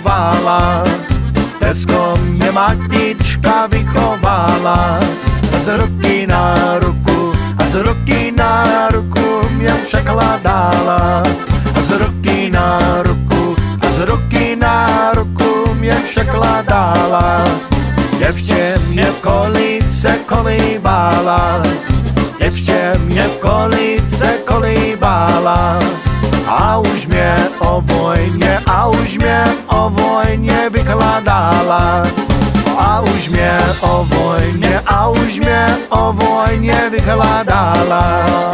vychovala, Tesko mě matička vychovala. Z ruky na ruku a z ruky na ruku mě překládala. Z ruky na ruku a z ruky na ruku mě překládala. Děvče mě v kolice kolíbala, děvče mě v kolice kolíbala. A už mě o vojně vykládala. A už mě o vojně vykládala.